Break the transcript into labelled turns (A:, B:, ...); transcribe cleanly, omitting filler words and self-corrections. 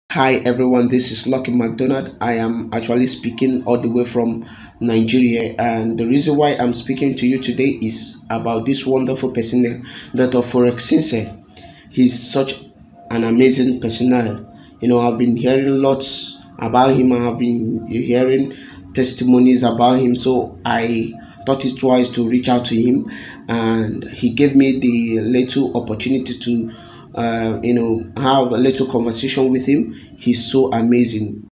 A: Hi everyone, this is Lucky McDonald. I am actually speaking all the way from Nigeria, and the reason why I'm speaking to you today is about this wonderful person, Dr. Farookh Sensei. He's such an amazing personnel. I've been hearing lots about him. I've been hearing testimonies about him, so I thought it wise to reach out to him, and he gave me the little opportunity to have a little conversation with him. He's so amazing.